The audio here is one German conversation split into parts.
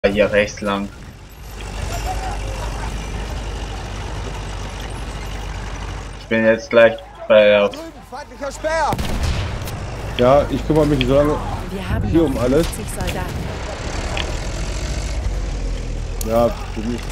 Hier rechts lang. Ich bin jetzt gleich bei der... Feindlicher Speer! Ja, ich kümmere mich so lange hier um alles. Ja, für mich.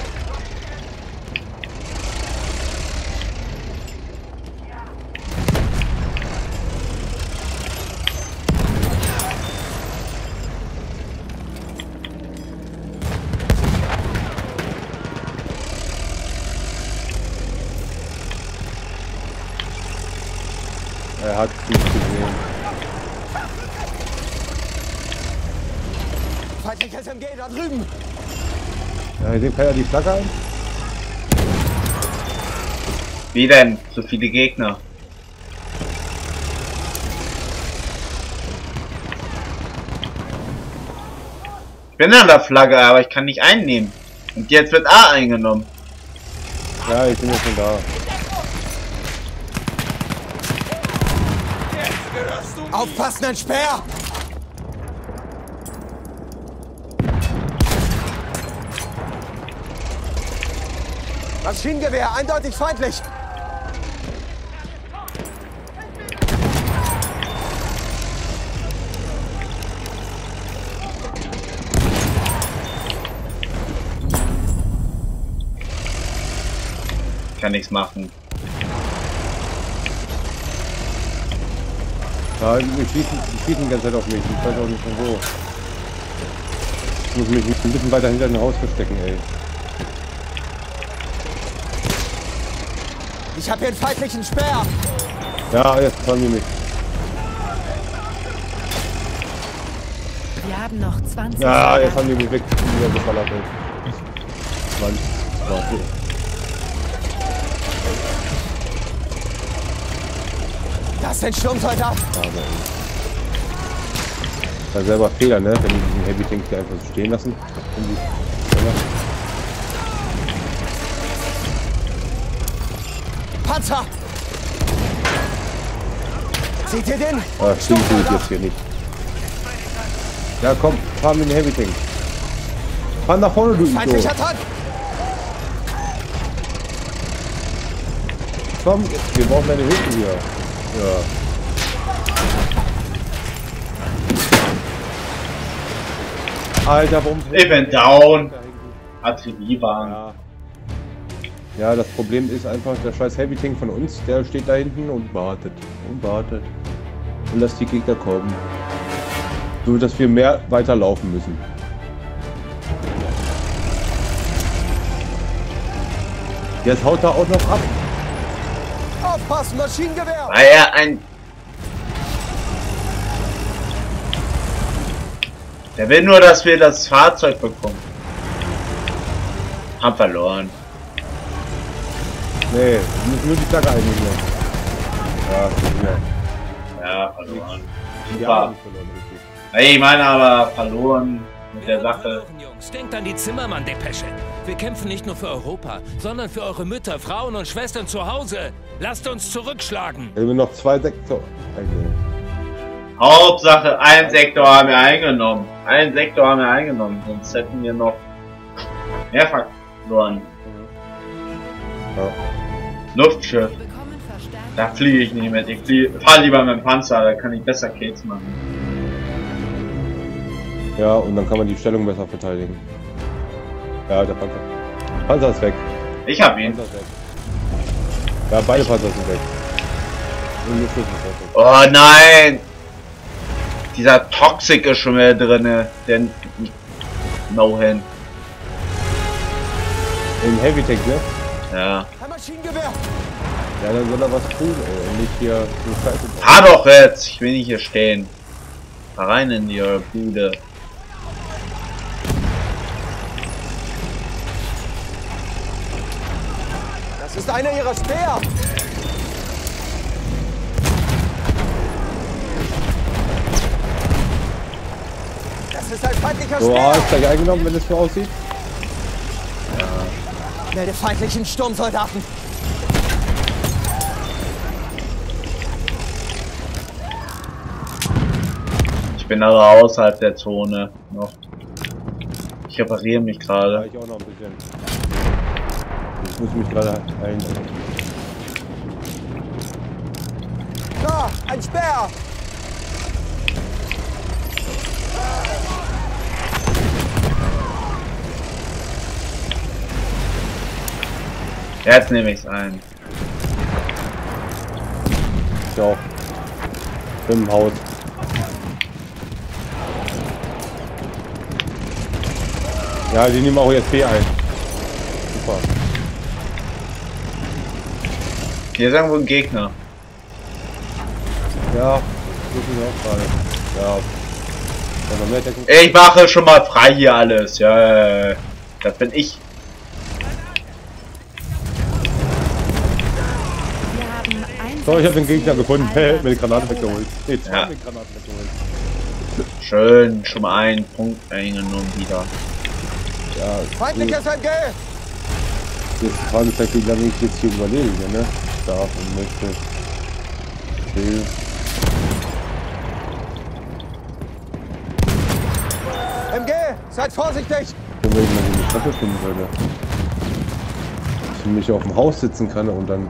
Er hat mich gesehen. Feindliches MG da drüben! Ja, dem kann er die Flagge ein. Wie denn? So viele Gegner. Ich bin an der Flagge, aber ich kann nicht einnehmen. Und jetzt wird A eingenommen. Ja, ich bin ja schon da. Aufpassen, ein Speer! Maschinengewehr, eindeutig feindlich! Ich kann nichts machen. Ja, die schießen die ganze Zeit auf mich. Ich weiß auch nicht von wo. Ich muss mich ein bisschen weiter hinter dem Haus verstecken, ey. Ich habe hier einen feindlichen Speer! Ja, jetzt fahren die mich. Wir haben noch 20. Ja, jetzt haben die mich weg. Wieder geballert, ey. Mann, warte. Das ist ein Sturmsoldat! Aber ey. Das ist selber Fehler, ne? Wenn die diesen Heavy Tank hier einfach so stehen lassen. Panzer! Seht ihr den? Ah, stimmt tue ich jetzt hier nicht. Ja, komm, fahr mit dem Heavy Tank. Fahr nach vorne, du Idiot. Feindlicher Tank! Komm, wir brauchen deine Hilfe hier. Ja. Alter, warum? Ich bin down. Artilleriewagen. Ja. Ja, das Problem ist einfach, der scheiß Heavy Tank von uns, der steht da hinten und wartet. Und wartet. Und lässt die Gegner kommen. So, dass wir mehr weiterlaufen müssen. Jetzt haut er auch noch ab. Aufpassen, Maschinengewehr! War er ein... Der will nur, dass wir das Fahrzeug bekommen. Hab verloren. Nee, wir müssen nur die Flagge einnehmen. Ja, Ja, verloren. ja. Super. Hey, ich meine aber verloren mit der Sache. Verloren, Jungs. Denkt an die Zimmermann-Depesche. Wir kämpfen nicht nur für Europa, sondern für eure Mütter, Frauen und Schwestern zu Hause. Lasst uns zurückschlagen. Wir haben noch 2 Sektor eingenommen. Hauptsache, ein Sektor haben wir eingenommen. Einen Sektor haben wir eingenommen. Sonst hätten wir noch mehrfach verloren. Ja. Luftschiff. Wir bekommen Verstärkung. Da fliege ich nicht mit. Ich fahre lieber mit dem Panzer, da kann ich besser Kills machen. Ja, und dann kann man die Stellung besser verteidigen. Ja, der Panzer. Panzer ist weg. Ich hab ihn. Panzer ist weg. Ja, beide Panzer sind weg. Und nur Schlüssel ist weg. Oh nein! Dieser Toxic ist schon wieder drinne. Der No-Hand. Im Heavy Tank, ne? Ja. Ein Maschinengewehr! Ja, dann soll er was tun, ey. Und nicht hier so Scheiße. Fahr doch jetzt! Ich will nicht hier stehen. Fahr rein in die Bude. Das ist einer ihrer Speer! Das ist ein feindlicher So, Speer! ist gleich eingenommen, wenn es so aussieht. Melde feindlichen Sturmsoldaten! Ich bin aber außerhalb der Zone noch. Ich repariere mich Ja, gerade. ich auch noch ein bisschen. Ich muss mich gerade ein. Da, ein Speer! Jetzt nehme ich's ein. Ja auch. Im Haus. Ja, die nehmen auch jetzt B ein. Super. Hier ist irgendwo ein Gegner. Ja, wissen wir auch gerade. Ja. Ja, noch mehr Deckung. Ich mache schon mal frei hier alles. Ja, das bin ich. Wir haben Einsatz. So, ich habe den Gegner gefunden. Albert Mit der Granate erobert. weggeholt. Nee, zwei Ja. mit Granaten weggeholt. Schön, schon mal einen Punkt eingenommen wieder. Ja, Feindliches MG! jetzt die Frage ist halt, wie lange ich jetzt hier überlebe, ne? Darf und möchte. Will. MG, seid vorsichtig! Wenn man mal eine Treppe finden würde. Dass ich mich auf dem Haus sitzen kann und dann.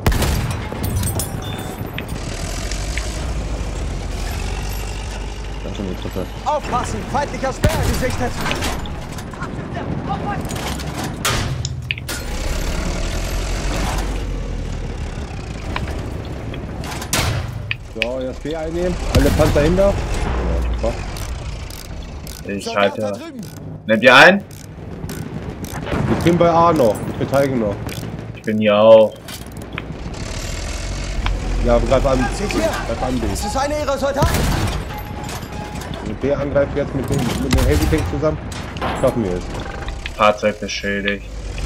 Da ist schon eine Treppe. Aufpassen! Feindlicher Speer gesichtet! So, jetzt B einnehmen. Alle Panzer hinter. Ja, super. Ich Soldat da halte. drüben! Nehmt ihr ein? Ich bin bei A noch. Ich verteidige noch. Ich bin hier auch. Ja, greif an. Seht ihr? Greif an B. Das ist einer ihrer Soldaten! Wenn B angreift jetzt mit dem Heavy Tank zusammen, schaffen wir es. Fahrzeug beschädigt.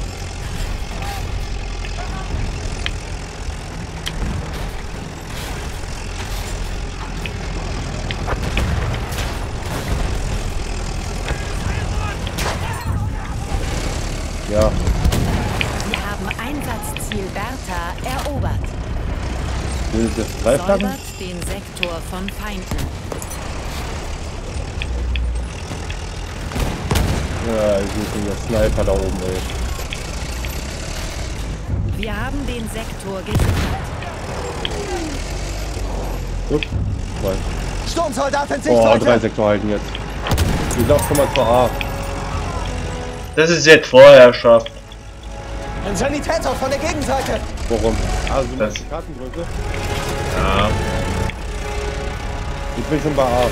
Ja, Wir haben Einsatzziel Bertha erobert. will ich das Greiflappen? Säubert den Sektor von Feinden. Ja, ich sehe der Sniper da oben, ey. Wir haben den Sektor gesichert. Gut. Zwei. Sturmsoldat in Oh, Sichtweite! 3 Sektor halten jetzt. Ich lauf schon mal zur A. Das ist jetzt Vorherrschaft. Ein Sanitäter von der Gegenseite! Warum? Also Das- die Kartengröße. Ja. Ich bin schon bei A.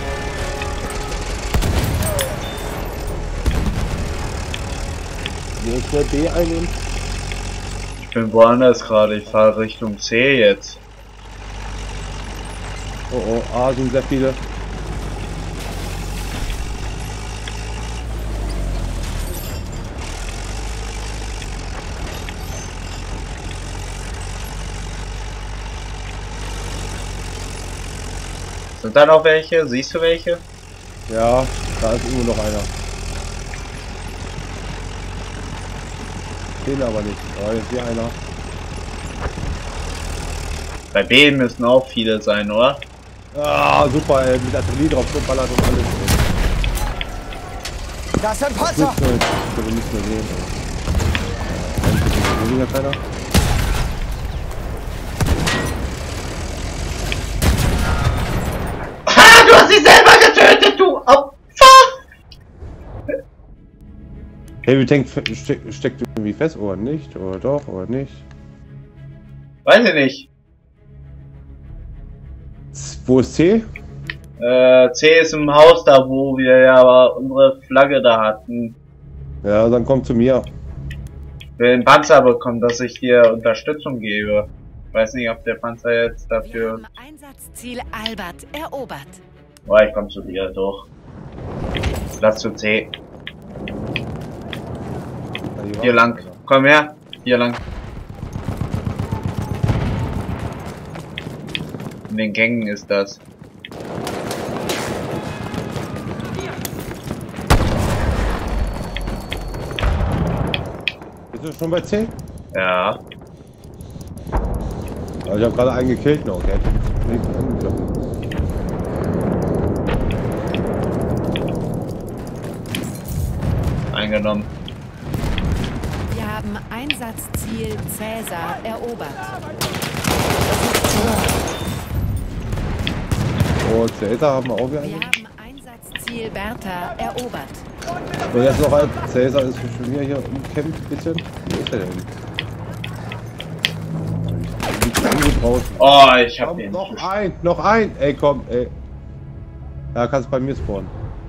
Hier ist der B einnehmen. Ich bin woanders gerade. Ich fahre Richtung C jetzt. Oh oh, A sind sehr viele. Sind da noch welche? Siehst du welche? Ja, da ist irgendwo noch einer. Den aber nicht. Oh, jetzt hier einer. Bei B müssen auch viele sein, oder? Ah, super, ey, mit Artillerie drauf geballert und alles. Das ist ein Das Panzer! nützt mir nicht. Ich will nicht mehr sehen. Ey. Weniger keiner. Ha! Du hast sie selber getötet, du Opfer! Heavy Tank steckt irgendwie fest, oder nicht? Oder doch, oder nicht? Weiß ich nicht. Wo ist C? C ist im Haus da, wo wir ja unsere Flagge da hatten. Ja, dann kommt zu mir. Für den Panzer bekommen, dass ich hier Unterstützung gebe. Weiß nicht, ob der Panzer jetzt Wir dafür... haben Einsatzziel Albert erobert. Oh, ich komm zu dir, doch. Lass zu C. Hier lang. Komm her. Hier lang. In den Gängen ist das. Bist du schon bei C? Ja. Also ich habe gerade einen gekillt noch. Der hat nicht angegriffen. Eingenommen. Wir haben Einsatzziel Cäsar erobert. Oh, Cäsar haben wir auch wieder. Wir haben Einsatzziel Bertha erobert. Und jetzt noch ein Cäsar ist schon wieder hier umkämpft ein bisschen. Wo ist er denn? Liegt irgendwo draußen. Oh, ich hab Komm, den. noch ein! Ey, komm, ey. Ja, kannst bei mir spawnen.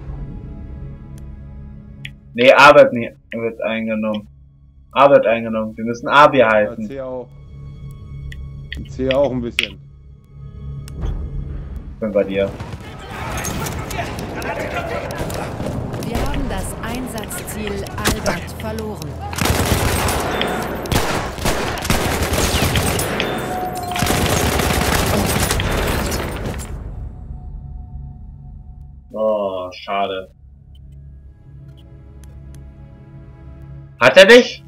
Nee, A wird eingenommen. A wird eingenommen. Wir müssen A Ja, behalten. C auch. C auch ein bisschen. Bin bei dir. Wir haben das Einsatzziel Albert verloren. Oh, schade. Hat er dich?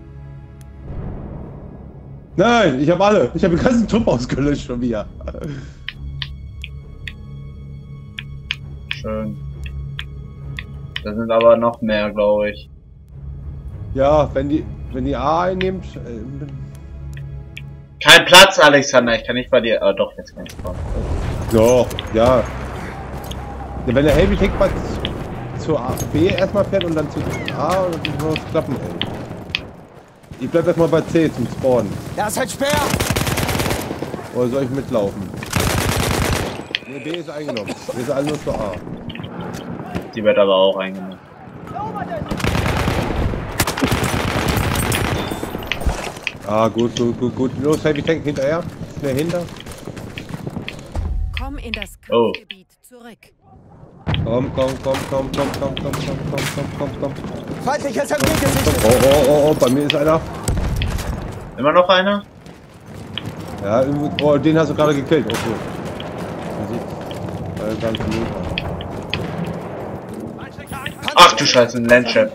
Nein, ich habe alle. Ich habe den ganzen Trupp ausgelöscht schon wieder. Schön. Da sind aber noch mehr, glaube ich. Ja, wenn die A einnimmt. Kein Platz, Alexander. Ich kann nicht bei dir. Ah, doch, jetzt kann ich kommen. Doch, ja. Wenn der Heavy Tank mal zur B erstmal fährt und dann zu A und dann soll es klappen, ey. Ich bleib erstmal bei C zum Spawnen. Da ist ein Speer! Oder soll ich mitlaufen? Ne, B ist eingenommen. Wir sind alle nur zur A. Die wird aber auch eingenommen. Ah, gut. Los, Heavy Tank hinterher. Schnell hinter. Komm in das Kampfgebiet zurück. Komm. Feindlicher SMG gesichtet! Oh, bei mir ist einer. Immer noch einer? Ja, oh, den hast du gerade gekillt. Okay. Ganz gut. Ach du Scheiße, ein Landship.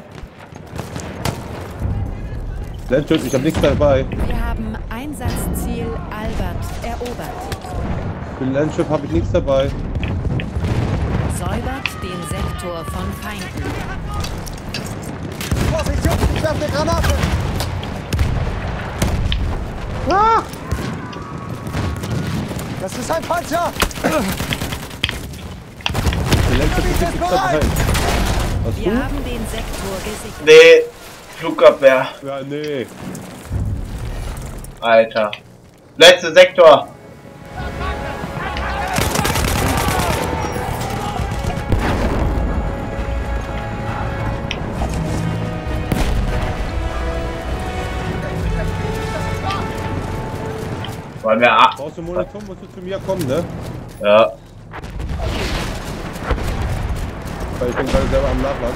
Landship, ich hab nichts dabei. Wir haben Einsatzziel Albert erobert. Für den Landship habe ich nichts dabei. Säubert den Sektor von Feinden. Vorsicht, Jungs, ich werfe eine Granate! Ah! Das ist ein Panzer! Der Landship ist nichts dabei. Was Wir haben den Sektor gesichert. Nee, Flugabwehr. Ja, nee. Alter. Letzter Sektor. Wollen wir A? Brauchst du Munition, musst du zu mir kommen, ne? Ja. Weil ich bin gerade selber am Nachladen.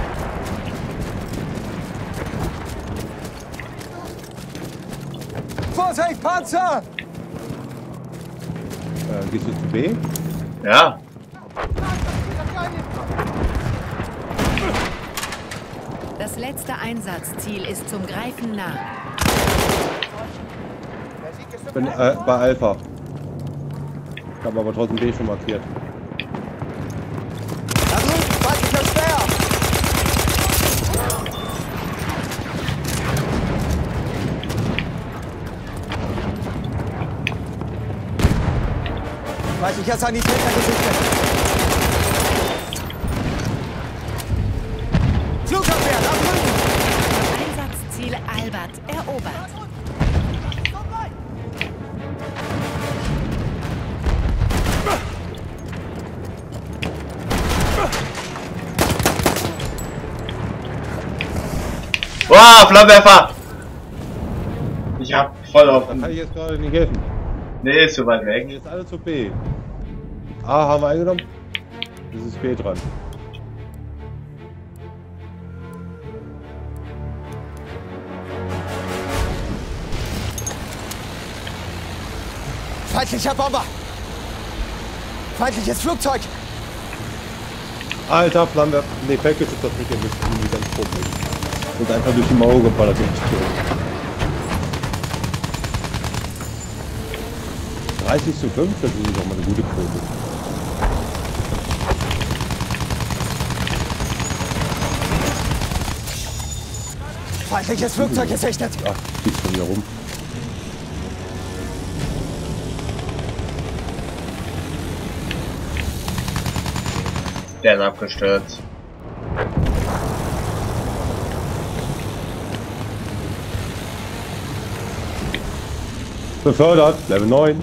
Vorsicht, Panzer! Gehst du zu B? Ja. Das letzte Einsatzziel ist zum Greifen nah. Ich bin bei Alpha. Ich habe aber trotzdem B schon markiert. Da drüben, feindlicher Speer! Feindlicher Sanitäter gesichtet! Flugabwehr, da drüben! Einsatzziel Albert erobert. Wow, Flammenwerfer! Ich hab voll auf. Da kann ich jetzt gerade nicht helfen. Nee, ist zu weit weg. Jetzt alle zu B. A haben wir eingenommen. Jetzt ist B dran. Feindlicher Bomber! Feindliches Flugzeug! Alter, Flammenwerfer. Ne, Felke ist das nicht, der ist irgendwie ganz komisch. Und einfach durch die Mauer geballert. 30:5, das ist doch mal eine gute Quote. Feindliches Flugzeug gesichtet. Ach, fliegt schon wieder rum. Der ist abgestürzt. Befördert, Level 9.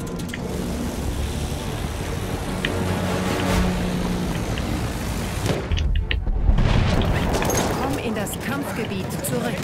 Komm in das Kampfgebiet zurück.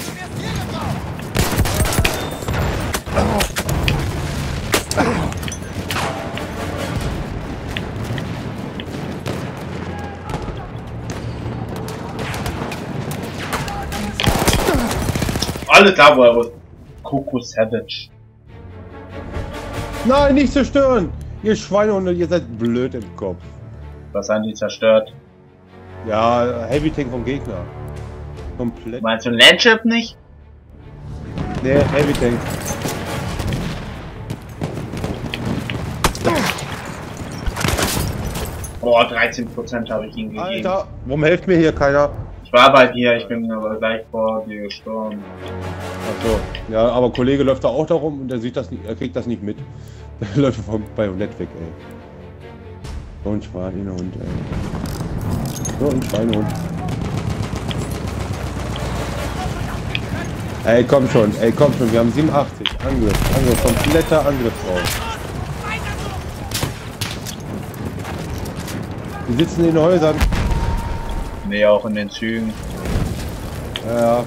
Alles da, wo er ist. Coco Savage. Nein, nicht zerstören! Ihr Schweinehunde, ihr seid blöd im Kopf. Was haben die zerstört? Ja, Heavy Tank vom Gegner. Komplett. Meinst du ein Landship nicht? Nee, Heavy Tank. Boah, 13% habe ich ihm gegeben. Alter, warum hilft mir hier keiner? Ich war bei dir, ich bin aber gleich vor dir gestorben. Achso, ja, aber Kollege läuft da auch da rum und er sieht das nicht, er kriegt das nicht mit. Der läuft vom Bajonett weg, ey. So ein Schweinehund, ey. So ein Schweinehund. Ey, komm schon, wir haben 87. Angriff, kompletter Angriff drauf. Die sitzen in den Häusern. Nee, auch in den Zügen. Ja.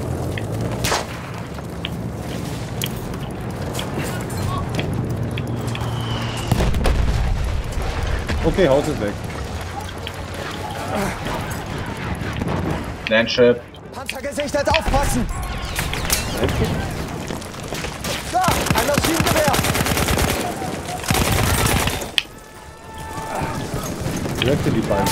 Okay, Haus ist weg. Landship. Panzer gesichtet, aufpassen! Da, ein Maschinengewehr! Lösche die beiden.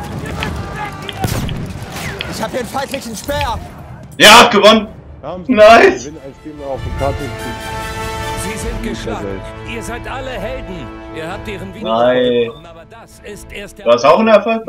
Ich habe hier einen feindlichen Speer! Ja, habt gewonnen! Nice! Ein Spiel mehr auf dem Karten. Sie sind geschlagen. Ihr seid alle Helden. Ihr habt ihren Nein. aber das ist erst der Du hast auch einen Erfolg?